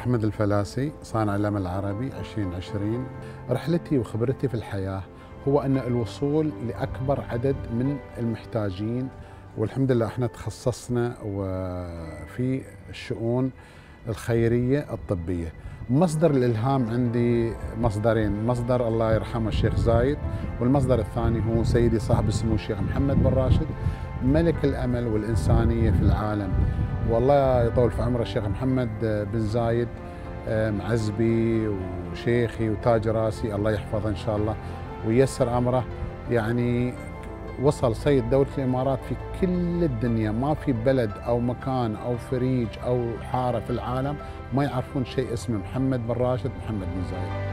أحمد الفلاسي، صانع العلم العربي 2020. رحلتي وخبرتي في الحياة هو أن الوصول لأكبر عدد من المحتاجين، والحمد لله احنا تخصصنا وفي الشؤون الخيرية الطبية. مصدر الإلهام عندي مصدرين، مصدر الله يرحمه الشيخ زايد، والمصدر الثاني هو سيدي صاحب السمو الشيخ محمد بن راشد، ملك الأمل والإنسانية في العالم. والله يطول في عمره الشيخ محمد بن زايد، معزبي وشيخي وتاج راسي، الله يحفظه إن شاء الله وييسر أمره. يعني وصل سيد دولة الإمارات في كل الدنيا، ما في بلد أو مكان أو فريج أو حارة في العالم ما يعرفون شيء اسمه محمد بن راشد محمد بن زايد.